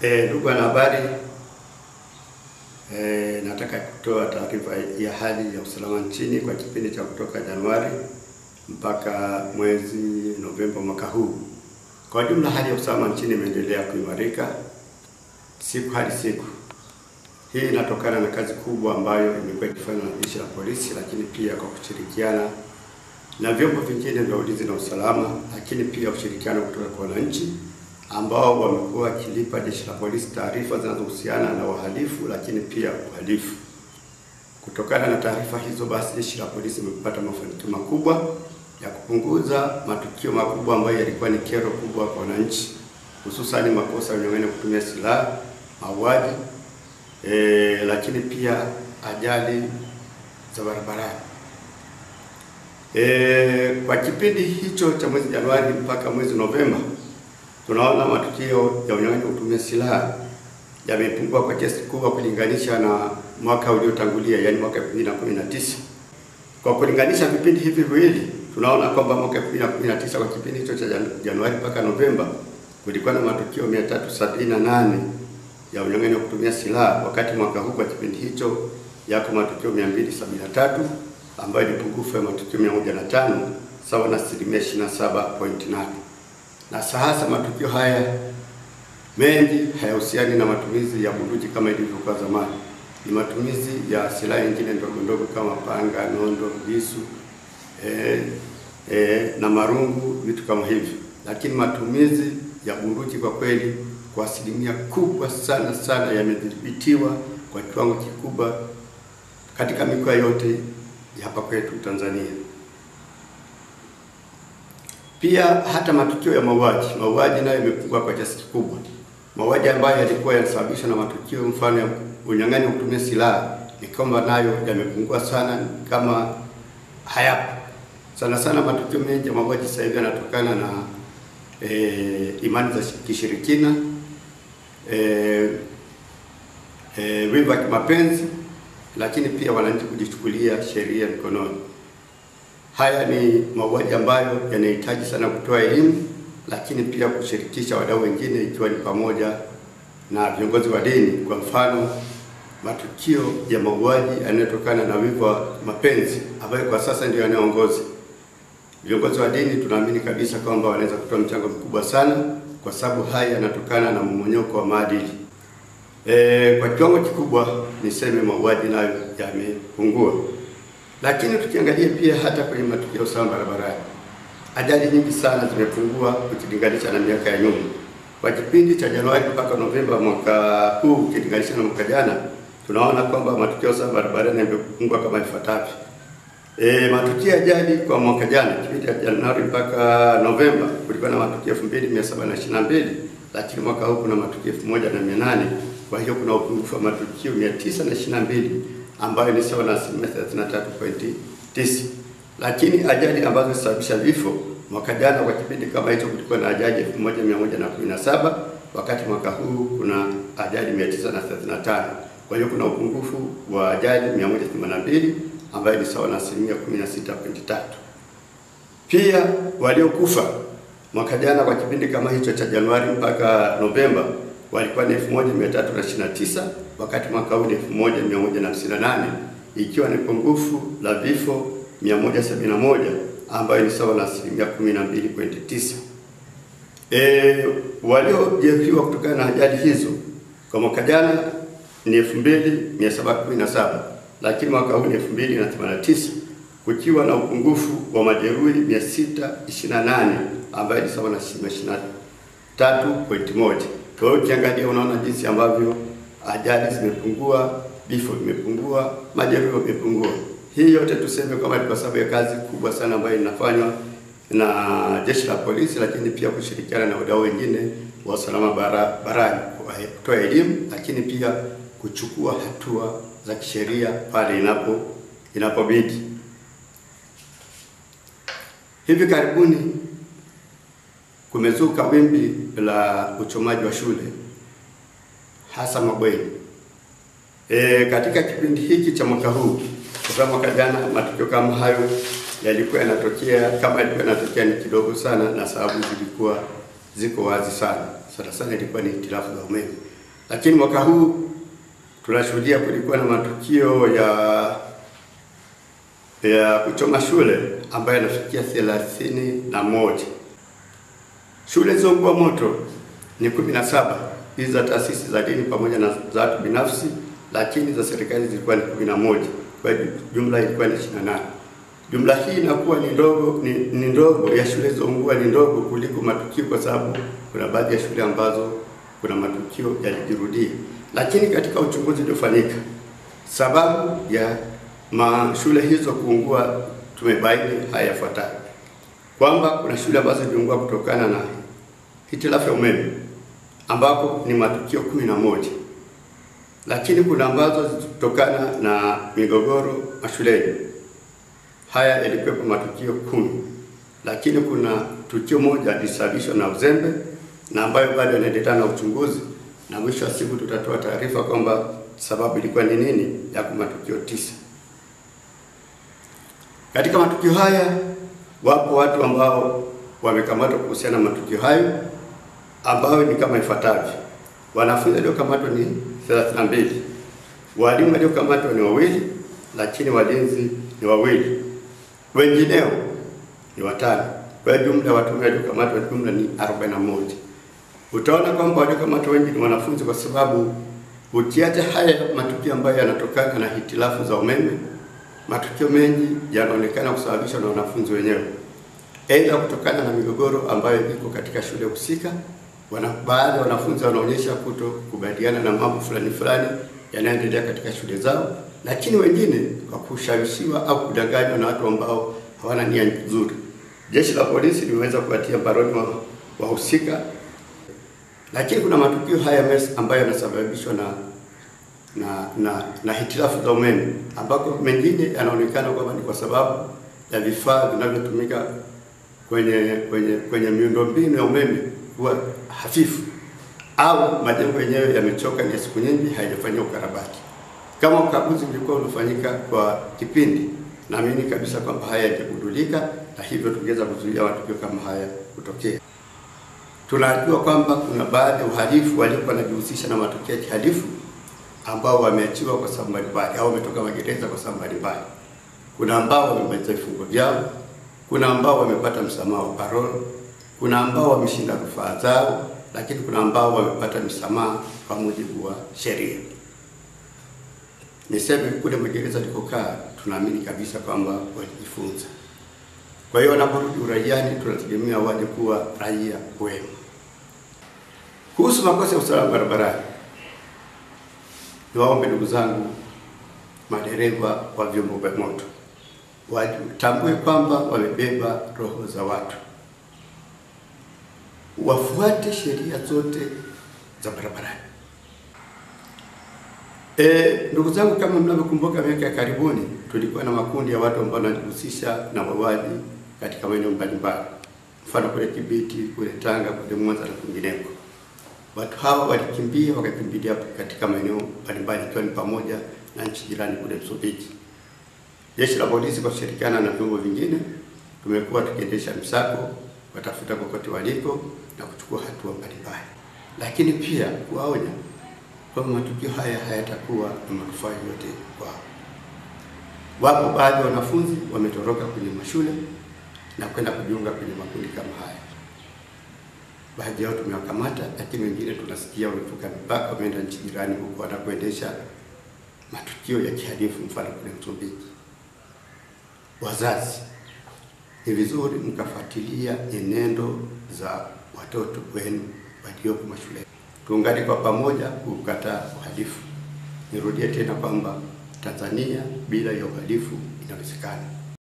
Ndugu wanahabari, nataka kutoa taarifa ya hali ya usalama nchini kwa kipindi cha kutoka Januari mpaka mwezi Novemba mwaka huu. Kwa jumla hali ya usalama nchini imeendelea kuimarika siku hadi siku. Hii inatokana na kazi kubwa ambayo imekuwa ikifanywa na jeshi la polisi, lakini pia kwa kushirikiana na vyombo vingine vya ulinzi na usalama, lakini pia ushirikiano kutoka kwa wananchi ambao wamekuwa wakilipa jeshi la polisi taarifa zinazohusiana na uhalifu, lakini pia uhalifu. Kutokana na taarifa hizo, basi jeshi la polisi limepata mafanikio makubwa ya kupunguza matukio makubwa ambayo yalikuwa ni kero kubwa kwa wananchi, hususan makosa ya kutumia silaha, mauaji, lakini pia ajali za barabarani. Kwa kipindi hicho cha mwezi Januari mpaka mwezi Novemba, tunaona matukio ya unyang'anyi kutumia silaha yamepungua kwa kiasi kikubwa kulinganisha na mwaka uliotangulia, yani mwaka 2019. Kwa kulinganisha vipindi hivi viwili, tunaona kwamba mwaka 2019 kwa kipindi hicho cha Januari mpaka Novemba kulikuwa na matukio 378 ya unyang'anyi kutumia silaha, wakati mwaka huu kwa kipindi hicho yako matukio 273 ambayo ni pungufu ya matukio 105, sawa na 27.8. Na sasa matukio haya mengi hayahusiani na matumizi ya bunduki kama ilivyokuwa zamani. Ni matumizi ya silaha nyingine ndogo ndogo kama panga, nondo, visu, na marungu, vitu kama hivi. Lakini matumizi ya bunduki kwa kweli kwa asilimia kubwa sana yamedhibitiwa kwa kiwango kikubwa katika mikoa yote ya hapa kwetu Tanzania. Pia hata matukio ya mauaji nayo yamepungua kwa kiasi kikubwa. Mauaji ambayo yalikuwa yanasababishwa na matukio mfano ya unyang'anyi kutumia silaha, ni kwamba nayo yamepungua sana, kama hayapo. Sana matukio mengi ya mauaji sasa hivi yanatokana na imani za kishirikina, wivu wa kimapenzi, lakini pia wananchi kujichukulia sheria mikononi. Haya ni mauaji ambayo yanahitaji sana kutoa elimu, lakini pia kushirikisha wadau wengine, ikiwa ni pamoja na viongozi wa dini. Kwa mfano, matukio ya mauaji yanayotokana na wivu wa mapenzi ambayo kwa sasa ndio yanayoongoza, viongozi wa dini tunaamini kabisa kwamba wanaweza kutoa mchango mkubwa sana, kwa sababu haya yanatokana na mmonyoko wa maadili. Kwa kiwango kikubwa niseme mauaji nayo yamepungua. Lakini tukiangalia pia hata kwenye matukio ya usalama barabarani, ajali nyingi sana zimepungua ukilinganisha na miaka ya nyuma. Kwa kipindi cha Januari mpaka Novemba mwaka huu ukilinganisha na mwaka jana, tunaona kwamba matukio ya usalama barabarani yamepungua kama ifuatavyo. Matukio ya ajali kwa mwaka jana, kipindi cha Januari mpaka Novemba, kulikuwa na matukio 2722, lakini mwaka huu kuna matukio 1800. Kwa hiyo kuna upungufu wa matukio 922 ambayo ni sawa na 33.9. Lakini ajali ambazo zisababisha vifo, mwaka jana kwa kipindi kama hicho kulikuwa na ajali 1117, wakati mwaka huu kuna ajali 935. Kwa hiyo kuna upungufu wa ajali 182 ambayo ni sawa na 16.3. Pia waliokufa mwaka jana kwa kipindi kama hicho cha Januari mpaka Novemba walikuwa ni 1329, wakati mwaka huu ni 1158, ikiwa ni pungufu la vifo 171 ambayo ni sawa na 12.9. Waliojeruhiwa kutokana na ajali hizo kwa mwaka jana ni 2717, lakini mwaka huu ni 2089, kukiwa na upungufu wa majeruhi 628 ambayo ni sawa na 23.1. Kwa hiyo ukiangalia unaona jinsi ambavyo ajali zimepungua, vifo vimepungua, majeruhi wamepungua. Hii yote tuseme kama ni kwa sababu ya kazi kubwa sana ambayo inafanywa na jeshi la polisi, lakini pia kushirikiana na wadau wengine wa usalama barabarani, kutoa elimu, lakini pia kuchukua hatua za kisheria pale inapobidi. Hivi karibuni kumezuka wimbi la uchomaji wa shule, hasa mabweni. Katika kipindi hiki cha mwaka huu, kwa mwaka jana matukio kama hayo yalikuwa yanatokea, kama yalikuwa yanatokea ni kidogo sana, na sababu zilikuwa ziko wazi sana. sana ilikuwa ni hitilafu za umeme. Lakini mwaka huu tunashuhudia kulikuwa na matukio ya kuchoma shule ambayo yanafikia 31. Shule zilizoungua moto ni 17, hizi za taasisi za dini pamoja na za watu binafsi, lakini za serikali zilikuwa ni 11. Kwa hiyo jumla ilikuwa ni 28. Jumla hii inakuwa ni ndogo ya shule zilizoungua ni ndogo kuliko matukio, kwa sababu kuna baadhi ya shule ambazo kuna matukio yalijirudia. Lakini katika uchunguzi uliofanyika, sababu ya shule hizo kuungua tumebaini haya yafuatayo: kwamba kuna shule ambazo ziliungua kutokana na hitilafu ya umeme ambako ni matukio 11, lakini kuna ambazo zilitokana na migogoro mashuleni, haya yalikuwa matukio 10, lakini kuna tukio moja lilisababishwa na uzembe na ambayo bado yanaendelea na uchunguzi, na mwisho wa siku tutatoa taarifa kwamba sababu ilikuwa ni nini ya matukio 9. Katika matukio haya wapo watu ambao wamekamatwa kuhusiana na matukio hayo, ambao ni kama ifuatavyo: wanafunzi waliokamatwa ni 32, walimu waliokamatwa ni 2, lakini walinzi ni 2, wengineo ni 5. Kwa jumla ya watu waliokamatwa jumla ni 41. Utaona kwamba waliokamatwa wengi ni wanafunzi, kwa sababu ukiacha haya matukio ambayo yanatokana na hitilafu za umeme, matukio mengi yanaonekana kusababishwa na wanafunzi wenyewe, aidha kutokana na migogoro ambayo iko katika shule husika. Baadhi ya wanafunzi wanaonyesha kutokubaliana na mambo fulani yanayoendelea katika shule zao, lakini wengine kwa kushawishiwa au kudanganywa na watu ambao hawana nia nzuri. Jeshi la polisi limeweza kuwatia mbaroni wahusika, lakini kuna matukio haya ambayo yanasababishwa na hitilafu za umeme, ambako mengine yanaonekana kwamba ni kwa sababu ya vifaa vinavyotumika kwenye miundombinu ya umeme kuwa hafifu, au majengo yenyewe yamechoka, ni siku nyingi haijafanywa ukarabati. Kama ukaguzi ulikuwa unafanyika kwa kipindi, naamini kabisa kwamba haya yangegundulika, na hivyo tungeweza kuzuia matukio kama haya kutokea. Tunajua kwamba kuna baadhi ya uhalifu waliokuwa wanajihusisha na matukio ya kihalifu ambao wameachiwa kwa sababu mbalimbali au wametoka magereza kwa sababu mbalimbali. Kuna ambao wamemaliza vifungo vyao, kuna ambao wamepata msamaha wa parole, kuna ambao wameshinda rufaa zao, lakini kuna ambao wamepata msamaha kwa mujibu wa sheria. Niseme kule magereza likokaa, tunaamini kabisa kwamba walijifunza. Kwa hiyo wanaporudi uraiani, tunategemea waje kuwa raia wema. Kuhusu makosa ya usalama barabarani, niwaombe ndugu zangu madereva wa vyombo vya moto watambue kwamba wamebeba roho za watu, wafuate sheria zote za barabarani. Ndugu zangu, kama mnavyokumbuka, miaka ya karibuni tulikuwa na makundi ya watu ambao wanajihusisha na mauaji katika maeneo mbalimbali, mfano kule Kibiti, kule Tanga, kule Mwanza na kwingineko. Watu hawa walikimbia wakakimbilia katika maeneo mbalimbali, ikiwa ni pamoja na nchi jirani kule Msumbiji. Jeshi la polisi kwa kushirikiana na vyombo vingine tumekuwa tukiendesha msako watafuta kokote waliko na kuchukua hatua mbalimbali, lakini pia kuwaonya kwamba matukio haya hayatakuwa na manufaa yote kwao. Wapo baadhi ya wanafunzi wametoroka kwenye mashule na kwenda kujiunga kwenye makundi kama haya. Baadhi yao tumewakamata, lakini wengine tunasikia wamevuka mipaka, wameenda nchi jirani huko wanakoendesha matukio ya kihalifu, mfano kule Msumbiji. Wazazi, ni vizuri mkafuatilia nyenendo za watoto wenu walioko mashule. Tuungane kwa pamoja kukataa uhalifu. Nirudie tena kwamba Tanzania bila ya uhalifu inawezekana.